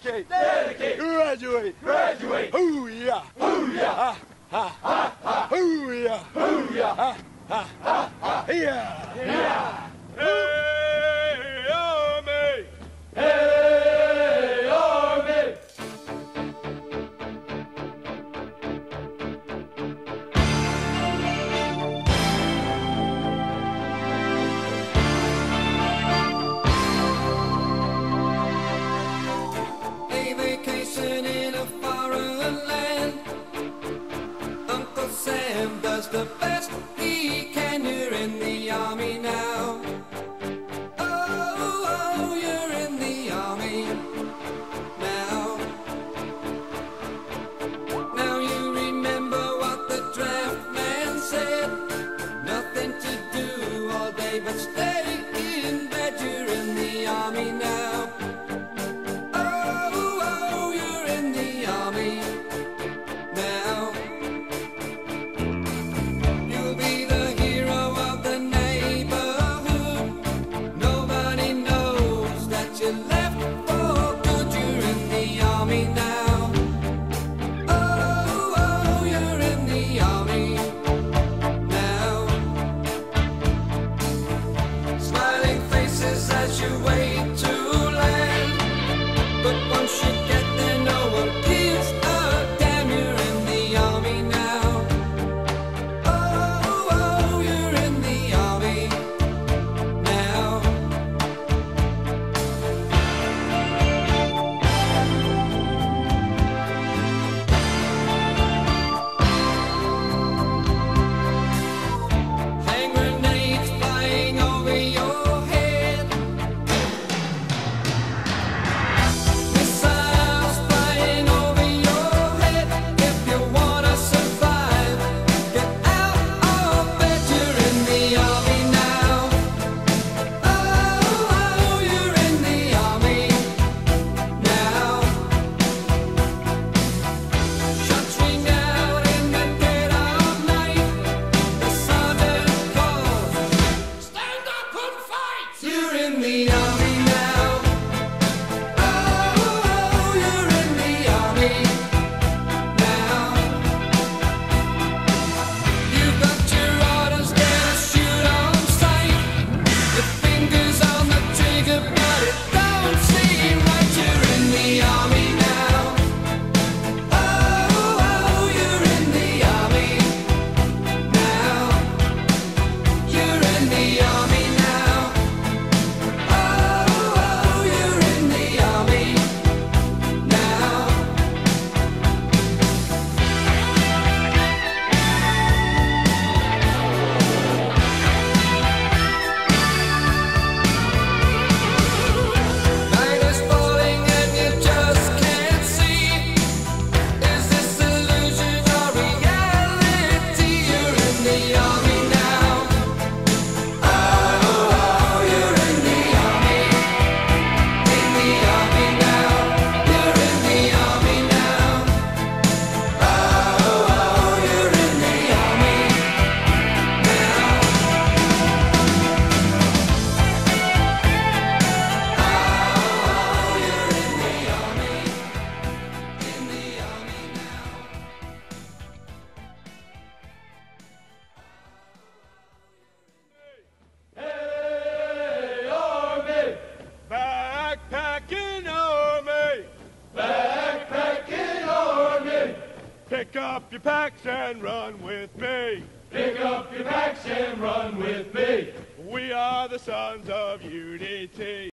Dedicate. Dedicate. Graduate. Graduate. Ooh yeah. Ooh yeah. Ha ha. Ooh yeah. Ooh yeah. Ha ha. Yeah. Yeah. Hey army. Hey, army. A vacation in a foreign land. Uncle Sam does the best he can. You're in the army now. Oh, you're in the army now. Now you remember what the draft man said. Nothing to do all day but stay in bed. You're in the army now. Oh, you're in the army now. You'll be the hero of the neighborhood. Nobody knows that you left for good. You're in the army now. Oh, you're in the army now. Smiling faces as you wait to land. But once you get there, no one gives a damn. You're in the army now. Oh, you're in the army now. Hand grenades flying over your head. Missiles flying over your head. If you wanna survive, get out of bed. You're in the army now. Oh, you're in the army now. Shots ring out in the dead of night. The sergeant calls, stand up and fight. You're in the army now. Oh, you're in the army now. You've got your orders, gotta shoot on sight. Your fingers on the trigger, but it don't seem right. You're in the army now. Oh, you're in the army now. You're in the army now. Oh, you're in the army now. Night is falling and you just can't see. Is this illusion or reality? You're in the army now. Oh, you're in the army. In the army now. You're in the army now. Oh, you're in the army now. Oh, you're in the army. In the army now. Hey, army. Backpacking army. Backpacking army. Pick up your packs and run with me. Pick up your packs and run with me. We are the sons of UDT.